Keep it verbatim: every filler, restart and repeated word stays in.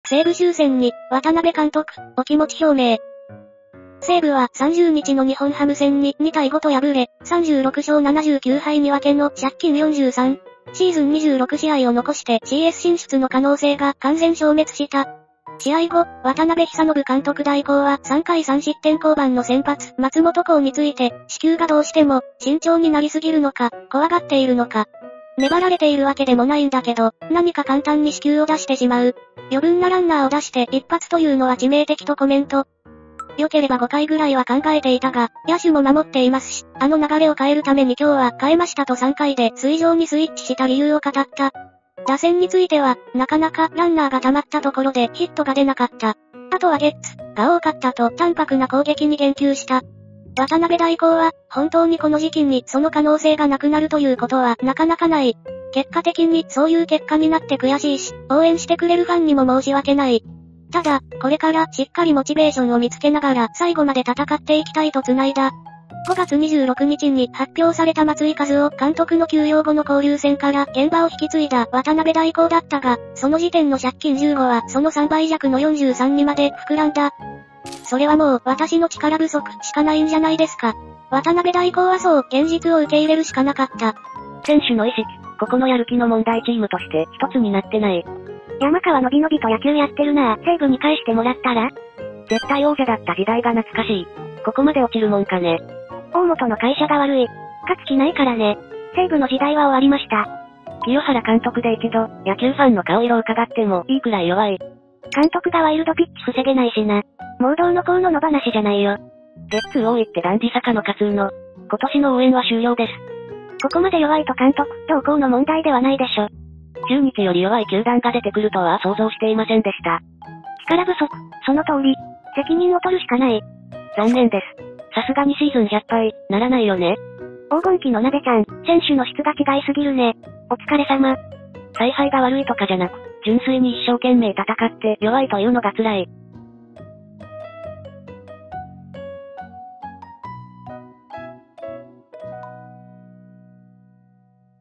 西武終戦に、渡辺監督、お気持ち表明。西武はさんじゅうにちの日本ハム戦ににたいごと敗れ、さんじゅうろくしょうななじゅうきゅうはいに分けの借金よんじゅうさん。シーズンにじゅうろくしあいを残して シーエス 進出の可能性が完全消滅した。試合後、渡辺久信監督代行はさんかいさんしってん降板の先発、松本幸について、支給がどうしても、慎重になりすぎるのか、怖がっているのか。粘られているわけでもないんだけど、何か簡単に支給を出してしまう。余分なランナーを出して一発というのは致命的とコメント。良ければごかいぐらいは考えていたが、野手も守っていますし、あの流れを変えるために今日は変えましたとさんかいで水上にスイッチした理由を語った。打線については、なかなかランナーが溜まったところでヒットが出なかった。あとはゲッツが多かったと淡白な攻撃に言及した。渡辺代行は、本当にこの時期にその可能性がなくなるということはなかなかない。結果的にそういう結果になって悔しいし、応援してくれるファンにも申し訳ない。ただ、これからしっかりモチベーションを見つけながら最後まで戦っていきたいと繋いだ。ごがつにじゅうろくにちに発表された松井一夫監督の休養後の交流戦から現場を引き継いだ渡辺代行だったが、その時点の借金じゅうごはそのさんばい弱のよんじゅうさんにまで膨らんだ。それはもう私の力不足しかないんじゃないですか。渡辺代行はそう現実を受け入れるしかなかった。 選手の意識、ここのやる気の問題チームとして一つになってない。 山川のびのびと野球やってるなぁ。西武に返してもらったら絶対王者だった時代が懐かしい。ここまで落ちるもんかね。 大本の会社が悪い。勝つ気ないからね。西武の時代は終わりました。 清原監督でいいけど、野球ファンの顔色を伺ってもいいくらい弱い。 監督がワイルドピッチ防げないしな。盲導の河野の話じゃないよ。 ゲッツー多いってダンディ坂の勝の。今年の応援は終了です。 ここまで弱いと監督同行の問題ではないでしょ。 中日より弱い球団が出てくるとは想像していませんでした。 力不足、その通り。責任を取るしかない。 残念です。さすがにシーズンひゃっぱい、ならないよね。 黄金期の鍋ちゃん、選手の質が違いすぎるね。お疲れ様。 采配が悪いとかじゃなく、純粋に一生懸命戦って弱いというのが辛い。